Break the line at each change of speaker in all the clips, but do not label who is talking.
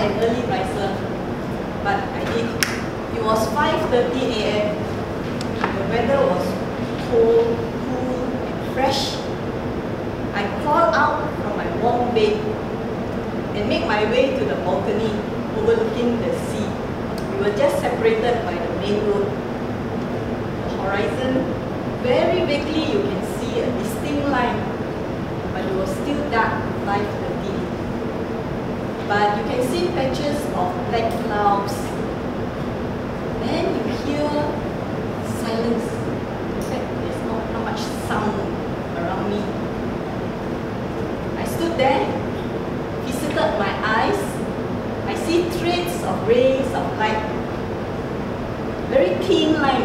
an early riser, but I did. It was 5:30 a.m. The weather was cold, cool, and fresh. I crawled out from my warm bed and made my way to the balcony overlooking the sea. We were just separated by the main road. The horizon, very vaguely you can see a distinct line, but it was still dark, 5:30. But you can see patches of black clouds. Then you hear silence. In fact, there's not much sound around me. I stood there, visited my eyes. I see threads of rays of light. Very thin line.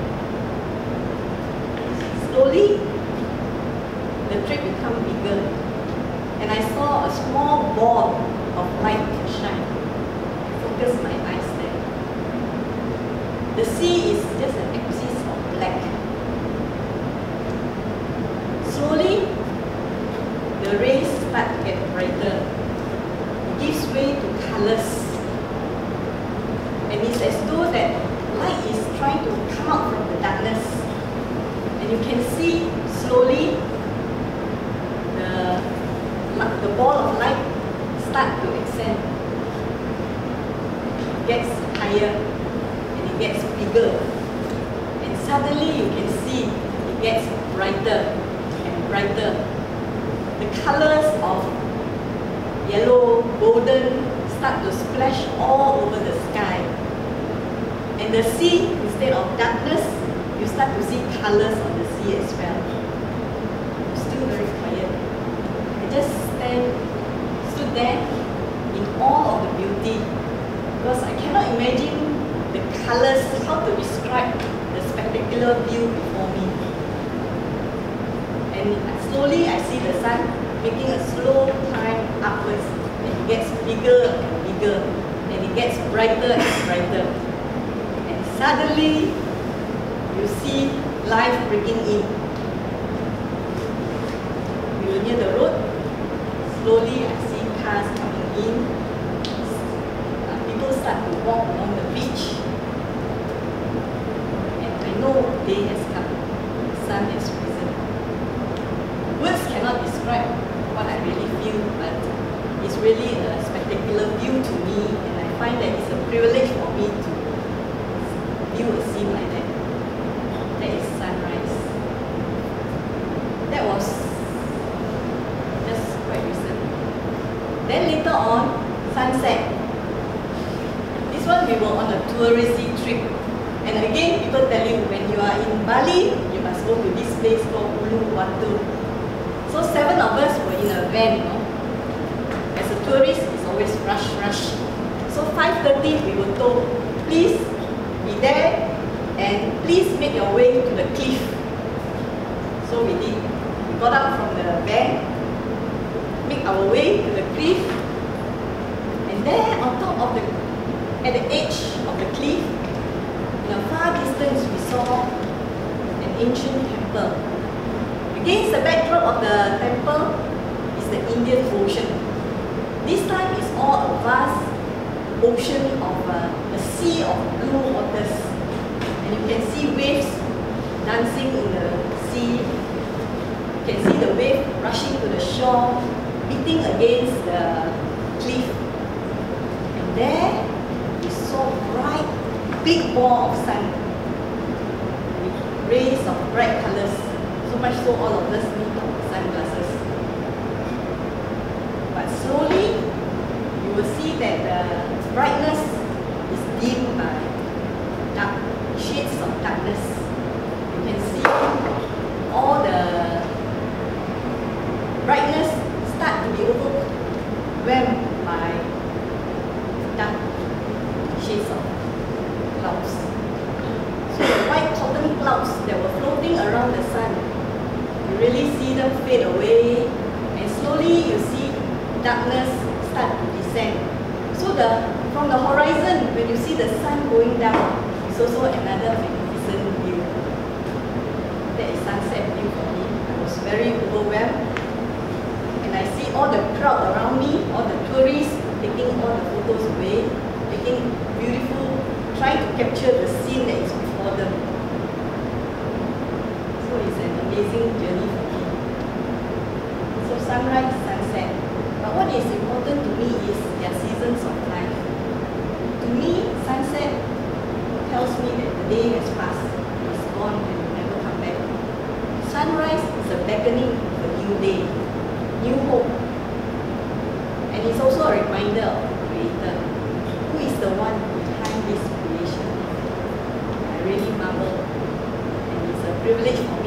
Slowly, the thread became bigger, and I saw a small ball of light shine. I focused my eyes there. The sea is just an axis of black. Slowly, the rays start to get brighter. It gives way to colors. And it's as though that light is trying to come out from the darkness. And you can see slowly the ball of light start to extend. It gets higher and it gets bigger. And suddenly you can see it gets brighter and brighter. The colors of yellow, golden start to splash all over the sky. And the sea, instead of darkness, you start to see colors on the sea as well. It's still very quiet. I just stood there in awe of the beauty, because I cannot imagine the colors, how to describe the spectacular view before me. And slowly I see the sun making a slow climb upwards, and it gets bigger and bigger, and it gets brighter and brighter. And suddenly you see life breaking in. We were near the road. Slowly I see cars coming in. People start to walk along the beach. And I know day has come. The sun has risen. Words cannot describe what I really feel, but it's really a spectacular view to me, and I find that it's a privilege for me to view a scene like that. That is sunrise. That was just quite recent. Then later on, sunset. This one we were on a touristy trip. And again, people tell you when you are in Bali, you must go to this place called Uluwatu. So 7 of us were in a van, you know. As a tourist, it's always rush, rush. So 5:30 we were told, please be there and please make your way to the cliff. So we did. We got out from the van, make our way to the cliff, and there on top of at the edge of the cliff, in a far distance we saw an ancient temple. Against the backdrop of the temple is the Indian Ocean. This time it's all a vast ocean of a sea of blue waters. And you can see waves dancing in the sea. You can see the wave rushing to the shore, beating against the cliff. And there we saw bright, big ball of sun with rays of bright colors. So much so all of us need sunglasses. But slowly, you will see that the brightness is dimmed by dark shades of darkness. You can see all the brightness start to be overwhelmed by dark shades of clouds. So the white cotton clouds that were floating around the sun, you really see them fade away, and slowly you see darkness start to descend. So from the horizon, when you see the sun going down, it's also another magnificent view. That is sunset view for me. I was very overwhelmed, and I see all the crowd around me, all the tourists taking all the photos away, taking beautiful, trying to capture the scene that is before them. So it's an amazing journey for me. So sunrise, sunset. But what is important to me is their seasons of life. To me, sunset tells me that the day has passed, it's gone and will never come back. Sunrise is a beckoning of a new day, new hope. And it's also a reminder of the Creator. Who is the one behind this creation? I really marvel, and it's a privilege for